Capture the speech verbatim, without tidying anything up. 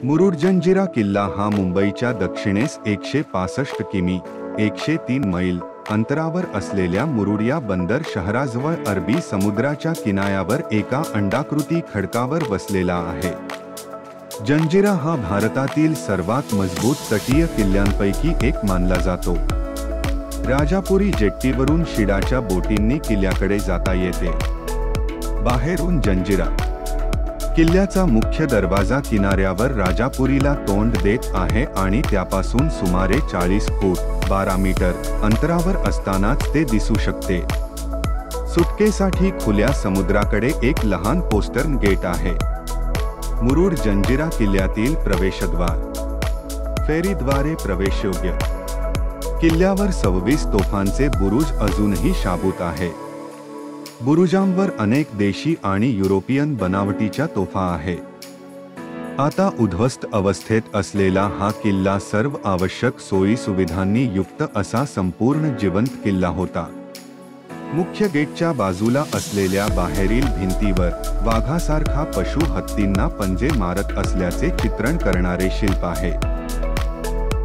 मुरुड जंजिरा किल्ला हा मुंबईच्या दक्षिणेस एकशे पासष्ट किमी एकशे तीन मैल अंतरावर असलेल्या मुरुड या बंदर शहराजवळ अरबी समुद्राच्या किनाऱ्यावर एका अंडाकृती खडकावर वसलेला आहे। जंजिरा हा भारतातील सर्वात मजबूत तटीय किल्ल्यांपैकी एक मानला जातो। राजापुरी जेट्टीवरून शिडाच्या बोटींनी किल्ल्याकडे जाता येते। बाहेरून जंजिरा किल्ल्याचा मुख्य दरवाजा किनाऱ्यावर राजापुरीला तोंड देत आहे आणि त्यापासून सुमारे चाळीस फूट बारा मीटर अंतरावर असतानाच ते दिसू शकते। सुटकेसाठी खुल्या समुद्राकडे एक लहान पोस्टर्न गेट आहे। मुरुड जंजिरा किल्ल्यातील प्रवेशद्वार फेरीद्वारे प्रवेशयोग्य। किल्ल्यावर सव्वीस तोफांचे बुरुज अजूनही शाबूत आहे। बुरुजांवर अनेक देशी आणि युरोपियन बनावटीच्या तोफा आहेत। आता उद्ध्वस्त अवस्थेत असलेला हा किल्ला सर्व आवश्यक सोयी सुविधांनी युक्त असा संपूर्ण जिवंत किल्ला होता। मुख्य गेटच्या बाजूला असलेल्या बाहेरील भिंतीवर वाघासारखा पशु हत्तींना पंजे मारत असल्याचे चित्रण करणारे शिल्प आहे।